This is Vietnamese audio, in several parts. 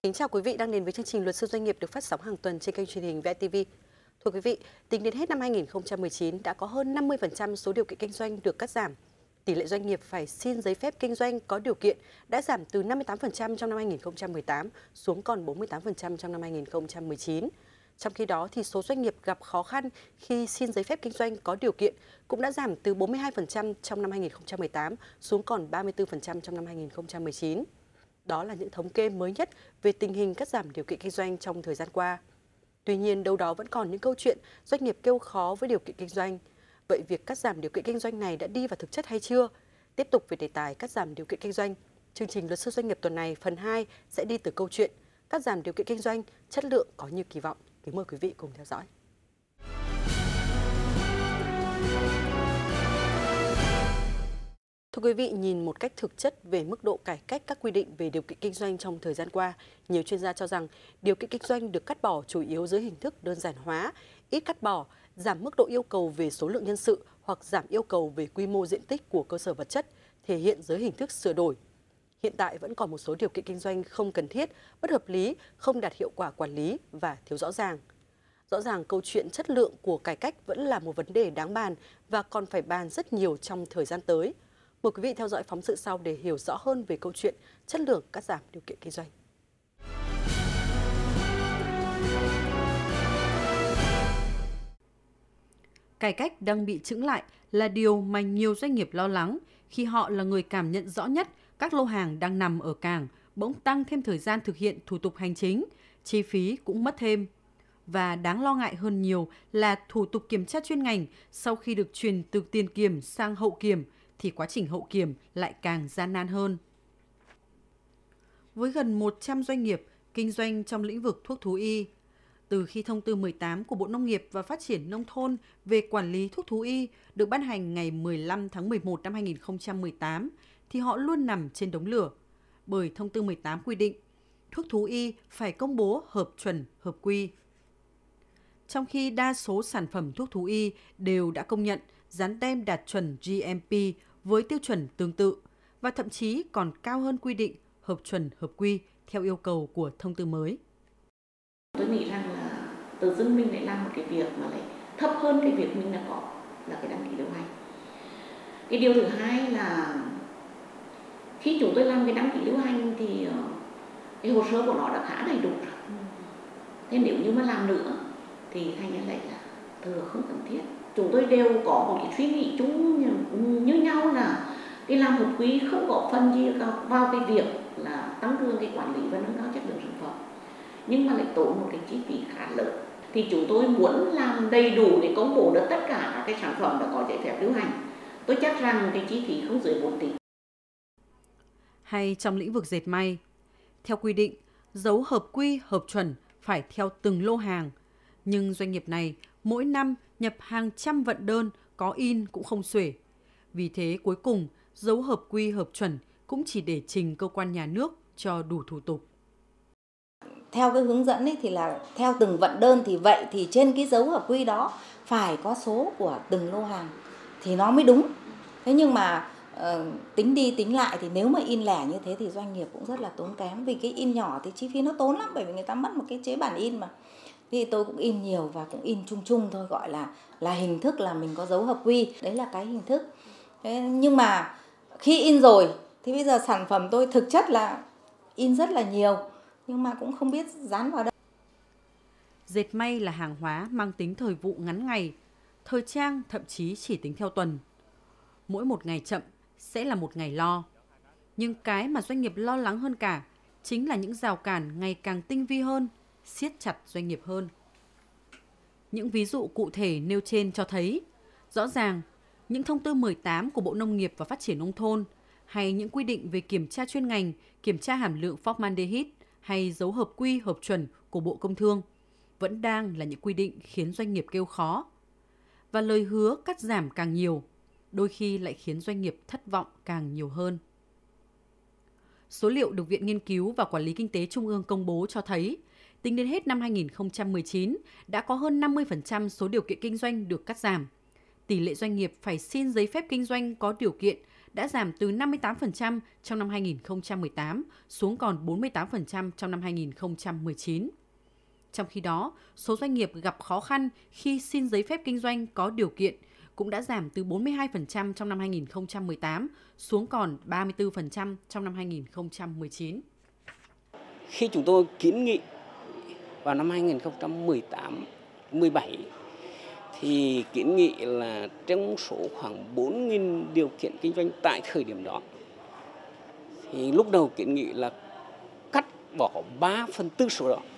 Kính chào quý vị đang đến với chương trình Luật sư doanh nghiệp được phát sóng hàng tuần trên kênh truyền hình VTV. Thưa quý vị, tính đến hết năm 2019 đã có hơn 50% số điều kiện kinh doanh được cắt giảm. Tỷ lệ doanh nghiệp phải xin giấy phép kinh doanh có điều kiện đã giảm từ 58% trong năm 2018 xuống còn 48% trong năm 2019. Trong khi đó, thì số doanh nghiệp gặp khó khăn khi xin giấy phép kinh doanh có điều kiện cũng đã giảm từ 42% trong năm 2018 xuống còn 34% trong năm 2019. Đó là những thống kê mới nhất về tình hình cắt giảm điều kiện kinh doanh trong thời gian qua. Tuy nhiên, đâu đó vẫn còn những câu chuyện doanh nghiệp kêu khó với điều kiện kinh doanh. Vậy việc cắt giảm điều kiện kinh doanh này đã đi vào thực chất hay chưa? Tiếp tục về đề tài cắt giảm điều kiện kinh doanh, chương trình Luật sư doanh nghiệp tuần này phần 2 sẽ đi từ câu chuyện cắt giảm điều kiện kinh doanh, chất lượng có như kỳ vọng. Kính mời quý vị cùng theo dõi. Thưa quý vị, nhìn một cách thực chất về mức độ cải cách các quy định về điều kiện kinh doanh trong thời gian qua, nhiều chuyên gia cho rằng điều kiện kinh doanh được cắt bỏ chủ yếu dưới hình thức đơn giản hóa, ít cắt bỏ, giảm mức độ yêu cầu về số lượng nhân sự hoặc giảm yêu cầu về quy mô diện tích của cơ sở vật chất, thể hiện dưới hình thức sửa đổi. Hiện tại vẫn còn một số điều kiện kinh doanh không cần thiết, bất hợp lý, không đạt hiệu quả quản lý và thiếu rõ ràng. Rõ ràng câu chuyện chất lượng của cải cách vẫn là một vấn đề đáng bàn và còn phải bàn rất nhiều trong thời gian tới. Mời quý vị theo dõi phóng sự sau để hiểu rõ hơn về câu chuyện chất lượng cắt giảm điều kiện kinh doanh. Cải cách đang bị chững lại là điều mà nhiều doanh nghiệp lo lắng khi họ là người cảm nhận rõ nhất các lô hàng đang nằm ở cảng bỗng tăng thêm thời gian thực hiện thủ tục hành chính, chi phí cũng mất thêm. Và đáng lo ngại hơn nhiều là thủ tục kiểm tra chuyên ngành sau khi được chuyển từ tiền kiểm sang hậu kiểm thì quá trình hậu kiểm lại càng gian nan hơn. Với gần 100 doanh nghiệp kinh doanh trong lĩnh vực thuốc thú y, từ khi thông tư 18 của Bộ Nông nghiệp và Phát triển Nông thôn về quản lý thuốc thú y được ban hành ngày 15 tháng 11 năm 2018, thì họ luôn nằm trên đống lửa. Bởi thông tư 18 quy định, thuốc thú y phải công bố hợp chuẩn, hợp quy. Trong khi đa số sản phẩm thuốc thú y đều đã công nhận dán tem đạt chuẩn GMP với tiêu chuẩn tương tự và thậm chí còn cao hơn quy định hợp chuẩn, hợp quy theo yêu cầu của thông tư mới. Tôi nghĩ rằng là tự dưng mình lại làm một cái việc mà lại thấp hơn cái việc mình đã có là cái đăng ký lưu hành. Cái điều thứ hai là khi chúng tôi làm cái đăng ký lưu hành thì cái hồ sơ của nó đã khá đầy đủ rồi. Thế nếu như mà làm nữa thì thành ra lại là thừa không cần thiết. Chúng tôi đều có một cái suy nghĩ chung như nhau là cái làm hợp quy không góp phần gì vào cái việc là tăng cường cái quản lý và nâng cao chất lượng sản phẩm, nhưng mà lại tốn một cái chi phí khá lớn. Thì chúng tôi muốn làm đầy đủ để công bố được tất cả các cái sản phẩm đã có giấy phép lưu hành. Tôi chắc rằng cái chi phí không dưới 4 tỷ. Hay trong lĩnh vực dệt may, theo quy định, dấu hợp quy, hợp chuẩn phải theo từng lô hàng. Nhưng doanh nghiệp này mỗi năm nhập hàng trăm vận đơn có in cũng không xuể. Vì thế cuối cùng, dấu hợp quy, hợp chuẩn cũng chỉ để trình cơ quan nhà nước cho đủ thủ tục. Theo cái hướng dẫn ấy thì là theo từng vận đơn thì vậy thì trên cái dấu hợp quy đó phải có số của từng lô hàng thì nó mới đúng. Thế nhưng mà tính đi tính lại thì nếu mà in lẻ như thế thì doanh nghiệp cũng rất là tốn kém. Vì cái in nhỏ thì chi phí nó tốn lắm, bởi vì người ta mất một cái chế bản in mà. Thì tôi cũng in nhiều và cũng in chung chung thôi, gọi là hình thức là mình có dấu hợp quy, đấy là cái hình thức. Thế nhưng mà khi in rồi thì bây giờ sản phẩm tôi thực chất là in rất là nhiều, nhưng mà cũng không biết dán vào đâu. Dệt may là hàng hóa mang tính thời vụ ngắn ngày, thời trang thậm chí chỉ tính theo tuần. Mỗi một ngày chậm sẽ là một ngày lo. Nhưng cái mà doanh nghiệp lo lắng hơn cả chính là những rào cản ngày càng tinh vi hơn, siết chặt doanh nghiệp hơn. Những ví dụ cụ thể nêu trên cho thấy, rõ ràng, những thông tư 18 của Bộ Nông nghiệp và Phát triển Nông thôn hay những quy định về kiểm tra chuyên ngành, kiểm tra hàm lượng formaldehyde hay dấu hợp quy, hợp chuẩn của Bộ Công Thương vẫn đang là những quy định khiến doanh nghiệp kêu khó. Và lời hứa cắt giảm càng nhiều, đôi khi lại khiến doanh nghiệp thất vọng càng nhiều hơn. Số liệu được Viện Nghiên cứu và Quản lý Kinh tế Trung ương công bố cho thấy, tính đến hết năm 2019, đã có hơn 50% số điều kiện kinh doanh được cắt giảm. Tỷ lệ doanh nghiệp phải xin giấy phép kinh doanh có điều kiện đã giảm từ 58% trong năm 2018 xuống còn 48% trong năm 2019. Trong khi đó, số doanh nghiệp gặp khó khăn khi xin giấy phép kinh doanh có điều kiện cũng đã giảm từ 42% trong năm 2018 xuống còn 34% trong năm 2019. Khi chúng tôi kiến nghị vào năm 2018-17 thì kiến nghị là trong số khoảng 4.000 điều kiện kinh doanh tại thời điểm đó, thì lúc đầu kiến nghị là cắt bỏ 3/4 số đó,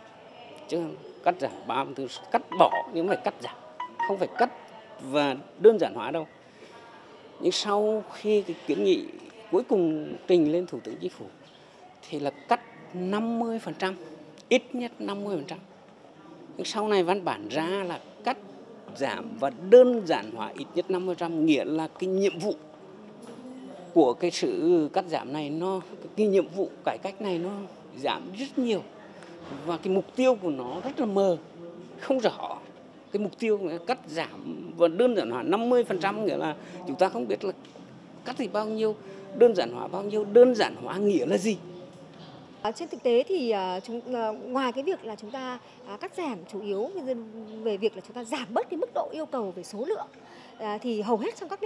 chứ cắt giảm 3/4, cắt bỏ nhưng phải cắt giảm, không phải cắt và đơn giản hóa đâu. Nhưng sau khi cái kiến nghị cuối cùng trình lên Thủ tướng Chính phủ thì là cắt 50%, ít nhất 50%. Nhưng sau này văn bản ra là cắt giảm và đơn giản hóa ít nhất 50%, nghĩa là cái nhiệm vụ của cái sự cắt giảm này, cái nhiệm vụ cải cách này nó giảm rất nhiều và cái mục tiêu của nó rất là mờ, không rõ. Cái mục tiêu là cắt giảm và đơn giản hóa 50%, nghĩa là chúng ta không biết là cắt thì bao nhiêu, đơn giản hóa bao nhiêu, đơn giản hóa nghĩa là gì. Trên thực tế thì ngoài cái việc là chúng ta cắt giảm chủ yếu về việc là chúng ta giảm bớt cái mức độ yêu cầu về số lượng, thì hầu hết trong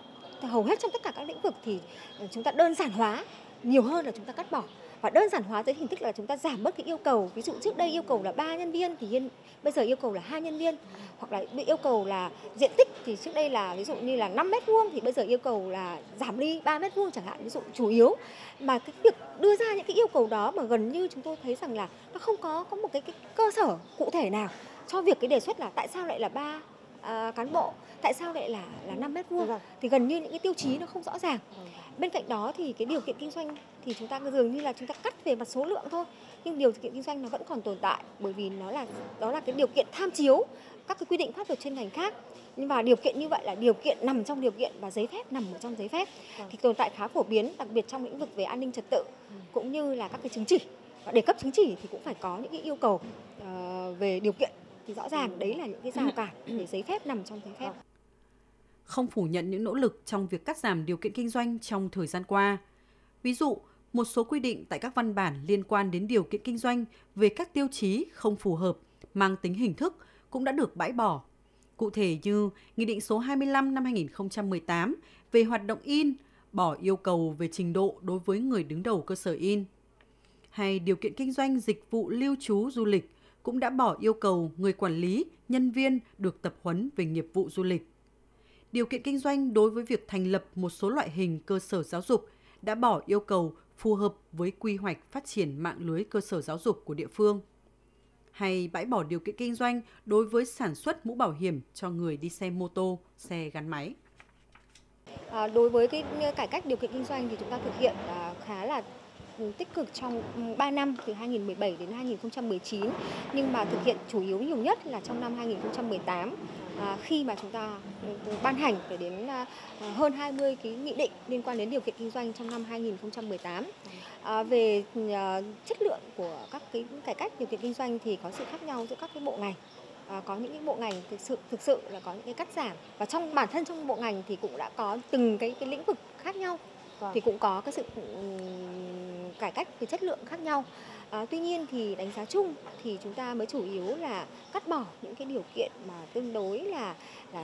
tất cả các lĩnh vực thì chúng ta đơn giản hóa nhiều hơn là chúng ta cắt bỏ. Và đơn giản hóa dưới hình thức là chúng ta giảm bớt cái yêu cầu. Ví dụ trước đây yêu cầu là 3 nhân viên thì bây giờ yêu cầu là 2 nhân viên. Hoặc là bị yêu cầu là diện tích thì trước đây là ví dụ như là 5 mét vuông thì bây giờ yêu cầu là giảm đi 3 mét vuông chẳng hạn, ví dụ chủ yếu. Mà cái việc đưa ra những cái yêu cầu đó mà gần như chúng tôi thấy rằng là nó không có một cái cơ sở cụ thể nào cho việc cái đề xuất là tại sao lại là 3 cán bộ, tại sao lại là 5 mét vuông, thì gần như những cái tiêu chí nó không rõ ràng. Bên cạnh đó thì cái điều kiện kinh doanh thì chúng ta dường như là chúng ta cắt về mặt số lượng thôi, nhưng điều kiện kinh doanh nó vẫn còn tồn tại, bởi vì đó là cái điều kiện tham chiếu các cái quy định pháp luật chuyên ngành khác. Nhưng mà điều kiện như vậy là điều kiện nằm trong điều kiện và giấy phép nằm ở trong giấy phép thì tồn tại khá phổ biến, đặc biệt trong lĩnh vực về an ninh trật tự cũng như là các cái chứng chỉ. Và để cấp chứng chỉ thì cũng phải có những cái yêu cầu về điều kiện, thì rõ ràng đấy là những cái rào cản để giấy phép nằm trong giấy phép. Không phủ nhận những nỗ lực trong việc cắt giảm điều kiện kinh doanh trong thời gian qua. Ví dụ, một số quy định tại các văn bản liên quan đến điều kiện kinh doanh về các tiêu chí không phù hợp, mang tính hình thức cũng đã được bãi bỏ. Cụ thể như Nghị định số 25 năm 2018 về hoạt động in, bỏ yêu cầu về trình độ đối với người đứng đầu cơ sở in. Hay điều kiện kinh doanh dịch vụ lưu trú du lịch cũng đã bỏ yêu cầu người quản lý, nhân viên được tập huấn về nghiệp vụ du lịch. Điều kiện kinh doanh đối với việc thành lập một số loại hình cơ sở giáo dục đã bỏ yêu cầu phù hợp với quy hoạch phát triển mạng lưới cơ sở giáo dục của địa phương. Hay bãi bỏ điều kiện kinh doanh đối với sản xuất mũ bảo hiểm cho người đi xe mô tô, xe gắn máy. Đối với cái cải cách điều kiện kinh doanh thì chúng ta thực hiện khá là tích cực trong 3 năm từ 2017 đến 2019, nhưng mà thực hiện chủ yếu nhiều nhất là trong năm 2018 khi mà chúng ta ban hành phải đến hơn 20 cái nghị định liên quan đến điều kiện kinh doanh trong năm 2018. Về chất lượng của các cái cải cách điều kiện kinh doanh thì có sự khác nhau giữa các cái bộ ngành. Có những cái bộ ngành thực sự là có những cái cắt giảm, và trong bản thân trong bộ ngành thì cũng đã có từng cái lĩnh vực khác nhau thì cũng có cái sự cải cách về chất lượng khác nhau. Tuy nhiên thì đánh giá chung thì chúng ta mới chủ yếu là cắt bỏ những cái điều kiện mà tương đối là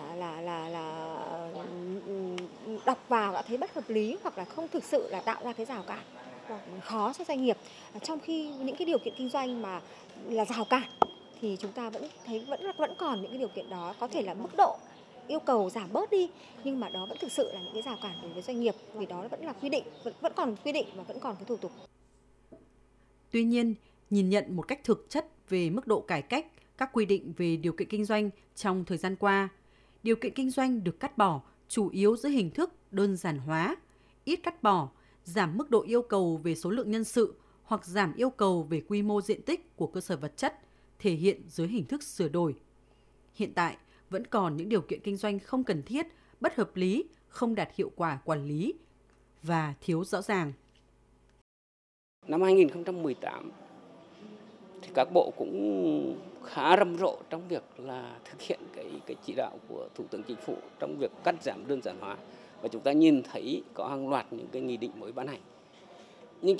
đọc vào đã thấy bất hợp lý, hoặc là không thực sự là tạo ra cái rào cản khó cho doanh nghiệp. Trong khi những cái điều kiện kinh doanh mà là rào cản thì chúng ta vẫn thấy vẫn còn những cái điều kiện đó, có thể là mức độ yêu cầu giảm bớt đi, nhưng mà đó vẫn thực sự là những cái rào cản đối với doanh nghiệp, vì đó vẫn là quy định, vẫn còn quy định và vẫn còn cái thủ tục. Tuy nhiên, nhìn nhận một cách thực chất về mức độ cải cách các quy định về điều kiện kinh doanh trong thời gian qua, điều kiện kinh doanh được cắt bỏ chủ yếu dưới hình thức đơn giản hóa, ít cắt bỏ, giảm mức độ yêu cầu về số lượng nhân sự hoặc giảm yêu cầu về quy mô diện tích của cơ sở vật chất, thể hiện dưới hình thức sửa đổi. Hiện tại, vẫn còn những điều kiện kinh doanh không cần thiết, bất hợp lý, không đạt hiệu quả quản lý và thiếu rõ ràng. Năm 2018 thì các bộ cũng khá rầm rộ trong việc là thực hiện cái chỉ đạo của Thủ tướng Chính phủ trong việc cắt giảm đơn giản hóa, và chúng ta nhìn thấy có hàng loạt những cái nghị định mới ban hành. Nhưng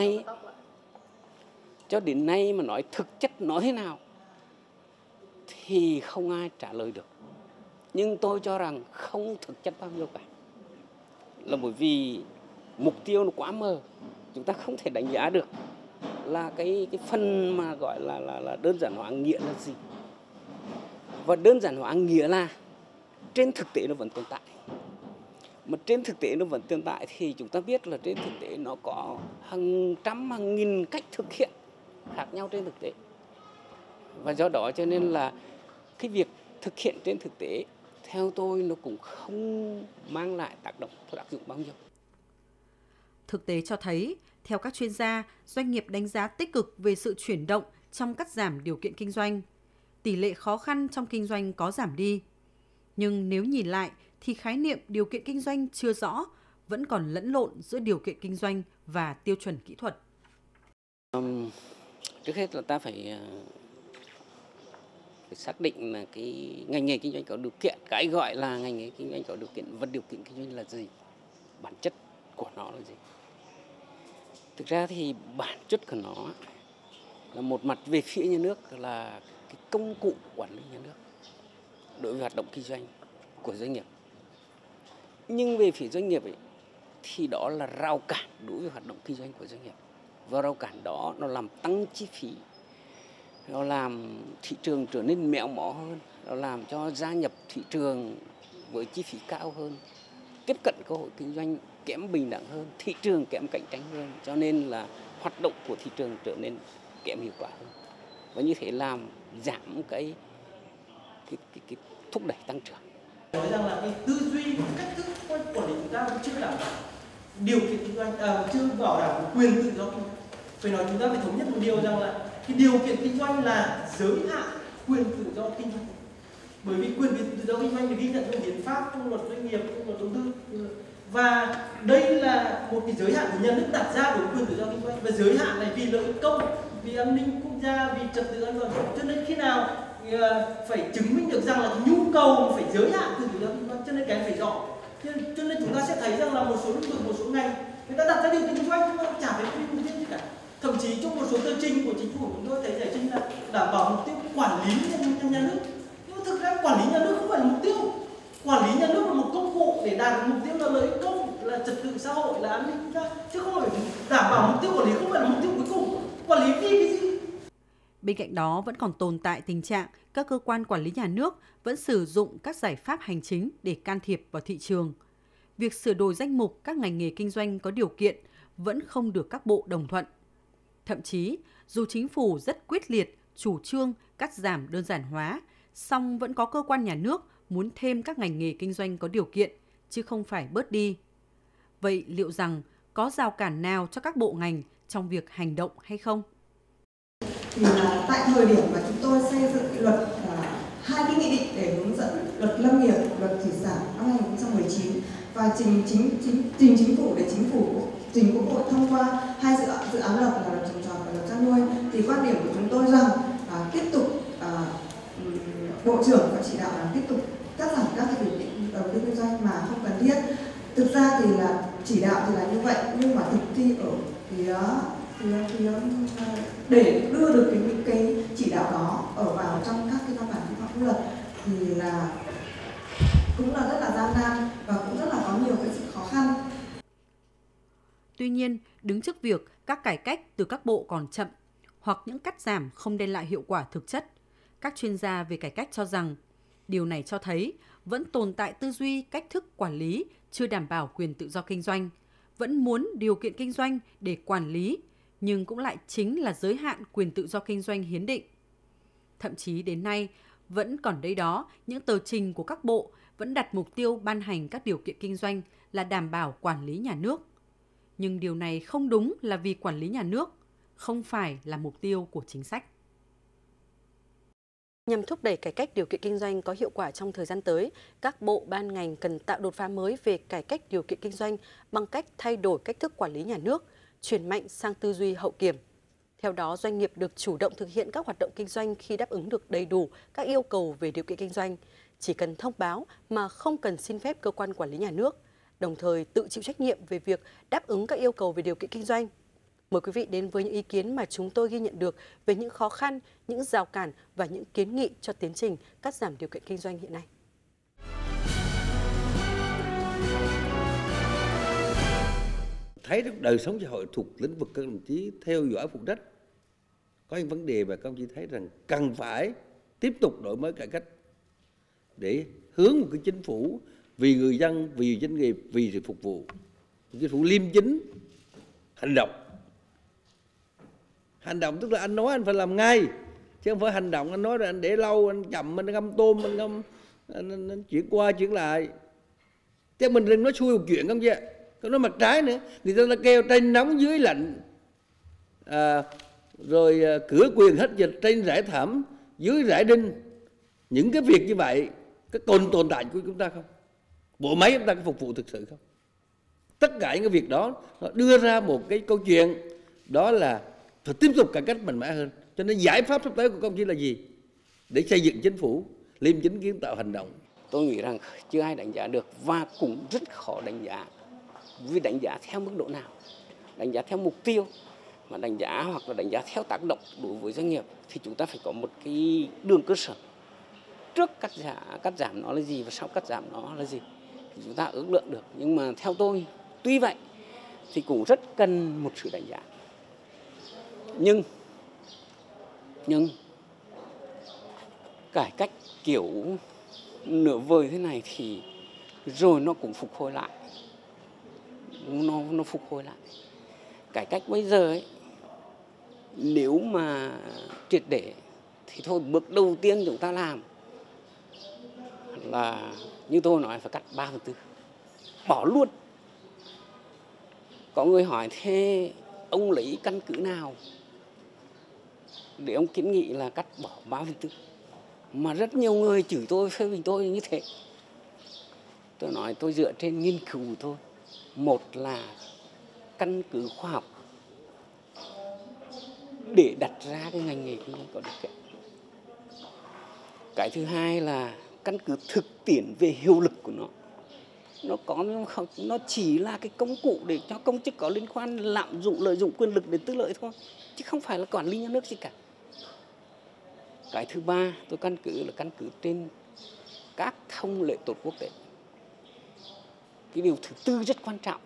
cho đến nay mà nói thực chất nó thế nào thì không ai trả lời được. Nhưng tôi cho rằng không thực chất bao nhiêu cả, là bởi vì mục tiêu nó quá mờ, chúng ta không thể đánh giá được là cái phần mà gọi là đơn giản hóa nghĩa là gì. Và đơn giản hóa nghĩa là trên thực tế nó vẫn tồn tại. Mà trên thực tế nó vẫn tồn tại thì chúng ta biết là trên thực tế nó có hàng trăm hàng nghìn cách thực hiện khác nhau trên thực tế. Và do đó cho nên là cái việc thực hiện trên thực tế theo tôi nó cũng không mang lại tác dụng bao nhiêu. Thực tế cho thấy, theo các chuyên gia, doanh nghiệp đánh giá tích cực về sự chuyển động trong cắt giảm điều kiện kinh doanh. Tỷ lệ khó khăn trong kinh doanh có giảm đi. Nhưng nếu nhìn lại thì khái niệm điều kiện kinh doanh chưa rõ, vẫn còn lẫn lộn giữa điều kiện kinh doanh và tiêu chuẩn kỹ thuật. Trước hết là ta phải xác định là cái ngành nghề kinh doanh có điều kiện, cái gọi là ngành nghề kinh doanh có điều kiện và điều kiện kinh doanh là gì, bản chất của nó là gì. Thực ra thì bản chất của nó là một mặt về phía nhà nước là cái công cụ quản lý nhà nước đối với hoạt động kinh doanh của doanh nghiệp. Nhưng về phía doanh nghiệp ấy, thì đó là rào cản đối với hoạt động kinh doanh của doanh nghiệp. Và rào cản đó nó làm tăng chi phí, nó làm thị trường trở nên méo mó hơn, nó làm cho gia nhập thị trường với chi phí cao hơn, tiếp cận cơ hội kinh doanh kém bình đẳng hơn, thị trường kém cạnh tranh hơn, cho nên là hoạt động của thị trường trở nên kém hiệu quả hơn. Và như thế làm giảm cái thúc đẩy tăng trưởng. Nói rằng là cái tư duy, cách thức quản lý chúng ta chưa đảm bảo điều kiện kinh doanh, chưa bảo đảm quyền tự do kinh doanh. Phải nói chúng ta phải thống nhất một điều rằng là cái điều kiện kinh doanh là giới hạn quyền tự do kinh doanh. Bởi vì quyền tự do kinh doanh được ghi nhận trong hiến pháp, trong luật doanh nghiệp, trong luật đầu tư. Và đây là một cái giới hạn của nhà nước đặt ra đối với quyền tự do kinh doanh, và giới hạn này vì lợi ích công, vì an ninh quốc gia, vì trật tự an toàn. Cho nên khi nào phải chứng minh được rằng là nhu cầu phải giới hạn quyền tự do kinh doanh, cho nên cái phải rõ. Cho nên chúng ta sẽ thấy rằng là một số lĩnh vực, một số ngành người ta đặt ra điều kiện kinh doanh nhưng mà chả phải quy định gì cả. Thậm chí trong một số tờ trình của chính phủ chúng tôi thấy giải trình là đảm bảo mục tiêu quản lý nhà nước. Nhưng mà thực ra quản lý nhà nước không phải là mục tiêu. Quản lý nhà nước là một công cụ để đạt được mục tiêu là lợi ích công, là trật tự xã hội, là an ninh quốc gia, chứ không phải đảm bảo mục tiêu quản lý không phải là mục tiêu cuối cùng. Quản lý vì cái gì? Bên cạnh đó vẫn còn tồn tại tình trạng các cơ quan quản lý nhà nước vẫn sử dụng các giải pháp hành chính để can thiệp vào thị trường. Việc sửa đổi danh mục các ngành nghề kinh doanh có điều kiện vẫn không được các bộ đồng thuận. Thậm chí, dù chính phủ rất quyết liệt chủ trương cắt giảm đơn giản hóa, song vẫn có cơ quan nhà nước muốn thêm các ngành nghề kinh doanh có điều kiện, chứ không phải bớt đi. Vậy liệu rằng có rào cản nào cho các bộ ngành trong việc hành động hay không? Thì là tại thời điểm mà chúng tôi xây dựng cái luật, hai cái nghị định để hướng dẫn luật lâm nghiệp, luật thủy sản năm 2019 và trình chính phủ để chính phủ trình Quốc hội thông qua hai dự án luật là luật trồng trọt và luật chăn nuôi, thì quan điểm của chúng tôi rằng tiếp tục bộ trưởng có chỉ đạo là tiếp tục cắt giảm các cái điều kiện đầu tư kinh doanh mà không cần thiết. Thực ra thì là chỉ đạo thì là như vậy, nhưng mà thực thi ở phía để đưa được những cái chỉ đạo đó ở vào trong các cái văn bản quy phạm pháp luật thì là cũng là rất là gian nan và cũng rất là có nhiều cái sự khó khăn. Tuy nhiên, đứng trước việc các cải cách từ các bộ còn chậm hoặc những cắt giảm không đem lại hiệu quả thực chất, các chuyên gia về cải cách cho rằng điều này cho thấy vẫn tồn tại tư duy cách thức quản lý chưa đảm bảo quyền tự do kinh doanh, vẫn muốn điều kiện kinh doanh để quản lý, nhưng cũng lại chính là giới hạn quyền tự do kinh doanh hiến định. Thậm chí đến nay, vẫn còn đây đó những tờ trình của các bộ vẫn đặt mục tiêu ban hành các điều kiện kinh doanh là đảm bảo quản lý nhà nước. Nhưng điều này không đúng là vì quản lý nhà nước, không phải là mục tiêu của chính sách. Nhằm thúc đẩy cải cách điều kiện kinh doanh có hiệu quả trong thời gian tới, các bộ ban ngành cần tạo đột phá mới về cải cách điều kiện kinh doanh bằng cách thay đổi cách thức quản lý nhà nước, chuyển mạnh sang tư duy hậu kiểm. Theo đó, doanh nghiệp được chủ động thực hiện các hoạt động kinh doanh khi đáp ứng được đầy đủ các yêu cầu về điều kiện kinh doanh, chỉ cần thông báo mà không cần xin phép cơ quan quản lý nhà nước, đồng thời tự chịu trách nhiệm về việc đáp ứng các yêu cầu về điều kiện kinh doanh. Mời quý vị đến với những ý kiến mà chúng tôi ghi nhận được về những khó khăn, những rào cản và những kiến nghị cho tiến trình cắt giảm điều kiện kinh doanh hiện nay. Thấy đời sống xã hội thuộc lĩnh vực các đồng chí theo dõi phụ trách, có những vấn đề mà các đồng chí thấy rằng cần phải tiếp tục đổi mới cải cách để hướng một cái chính phủ vì người dân, vì doanh nghiệp, vì sự phục vụ, một chính phủ liêm chính, hành động. Hành động tức là anh nói anh phải làm ngay, chứ không phải hành động anh nói rồi anh để lâu, anh chậm, anh ngâm tôm, anh chuyển qua chuyển lại. Chứ mình đừng nói xuôi một chuyện không chứ. Còn nói mặt trái nữa, người ta kêu trên nóng dưới lạnh, rồi cửa quyền hết dịch, trên rải thảm, dưới rải đinh. Những cái việc như vậy có tồn tại của chúng ta không? Bộ máy chúng ta có phục vụ thực sự không? Tất cả những cái việc đó nó đưa ra một cái câu chuyện, đó là phải tiếp tục cải cách mạnh mẽ hơn. Cho nên giải pháp sắp tới của công chí là gì? Để xây dựng chính phủ liêm chính, kiến tạo, hành động. Tôi nghĩ rằng chưa ai đánh giá được và cũng rất khó đánh giá. Vì đánh giá theo mức độ nào? Đánh giá theo mục tiêu, mà đánh giá hoặc là đánh giá theo tác động đối với doanh nghiệp thì chúng ta phải có một cái đường cơ sở. Trước cắt giảm nó là gì và sau cắt giảm nó là gì thì chúng ta ước lượng được. Nhưng mà theo tôi, tuy vậy thì cũng rất cần một sự đánh giá. Nhưng cải cách kiểu nửa vời thế này thì rồi nó cũng phục hồi lại. Nó phục hồi lại. Cải cách bây giờ ấy, nếu mà triệt để thì thôi, bước đầu tiên chúng ta làm là như tôi nói phải cắt 3/4, bỏ luôn. Có người hỏi thế ông lấy căn cứ nào để ông kiến nghị là cắt bỏ 3/4? Mà rất nhiều người chửi tôi, phê bình tôi như thế. Tôi nói tôi dựa trên nghiên cứu của tôi. Một là căn cứ khoa học để đặt ra cái ngành nghề kinh doanh có điều kiện. Cái thứ hai là căn cứ thực tiễn về hiệu lực của nó. Nó chỉ là cái công cụ để cho công chức có liên quan lạm dụng, lợi dụng quyền lực để tư lợi thôi, chứ không phải là quản lý nhà nước gì cả. Cái thứ ba tôi căn cứ là căn cứ trên các thông lệ tốt quốc tế. Cái điều thứ tư rất quan trọng,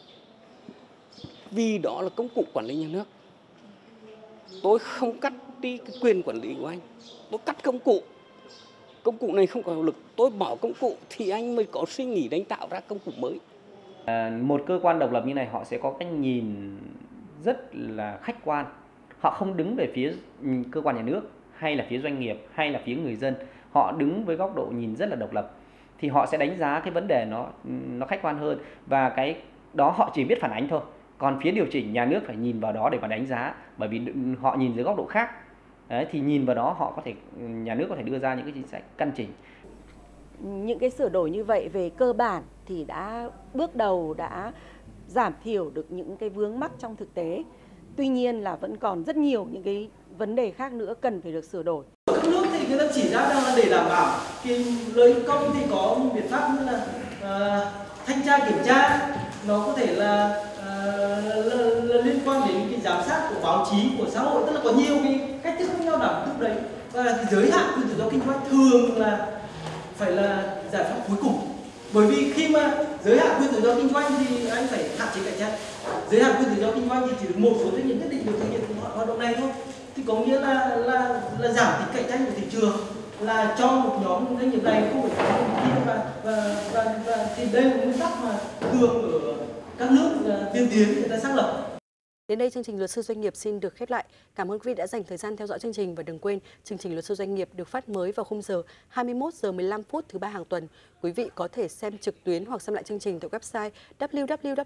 vì đó là công cụ quản lý nhà nước. Tôi không cắt đi cái quyền quản lý của anh, tôi cắt công cụ. Công cụ này không có hiệu lực, tôi bỏ công cụ thì anh mới có suy nghĩ đánh tạo ra công cụ mới. Một cơ quan độc lập như này họ sẽ có cách nhìn rất là khách quan. Họ không đứng về phía cơ quan nhà nước hay là phía doanh nghiệp hay là phía người dân. Họ đứng với góc độ nhìn rất là độc lập. Thì họ sẽ đánh giá cái vấn đề nó khách quan hơn. Và cái đó họ chỉ biết phản ánh thôi. Còn phía điều chỉnh nhà nước phải nhìn vào đó để mà đánh giá. Bởi vì họ nhìn dưới góc độ khác. Đấy, thì nhìn vào đó nhà nước có thể đưa ra những cái chính sách căn chỉnh. Những cái sửa đổi như vậy về cơ bản thì bước đầu đã giảm thiểu được những cái vướng mắc trong thực tế. Tuy nhiên là vẫn còn rất nhiều những cái vấn đề khác nữa cần phải được sửa đổi. Các nước thì người ta chỉ ra rằng là để đảm bảo cái lợi công thì có một biện pháp như là thanh tra kiểm tra, nó có thể là liên quan đến cái giám sát của báo chí, của xã hội, tức là có nhiều cái cách thức khác nhau đảm thức đấy. Và cái giới hạn quyền tự do kinh doanh thường là phải là giải pháp cuối cùng. Bởi vì khi mà giới hạn quyền tự do kinh doanh thì anh phải hạn chế cạnh tranh. Giới hạn quyền tự do kinh doanh thì chỉ được một số doanh nghiệp nhất định được thực hiện hoạt động này thôi. Thì có nghĩa là giảm tính cạnh tranh của thị trường, là cho một nhóm doanh nghiệp này không phải có một kia, và thì đây là nguyên tắc mà thường ở các nước tiên tiến người ta xác lập. Đến đây chương trình Luật sư Doanh nghiệp xin được khép lại. Cảm ơn quý vị đã dành thời gian theo dõi chương trình và đừng quên chương trình Luật sư Doanh nghiệp được phát mới vào khung giờ 21 giờ 15 phút thứ 3 hàng tuần. Quý vị có thể xem trực tuyến hoặc xem lại chương trình tại website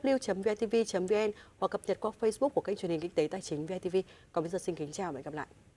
www.vitv.vn hoặc cập nhật qua Facebook của kênh truyền hình kinh tế tài chính VTV. Còn bây giờ xin kính chào và hẹn gặp lại.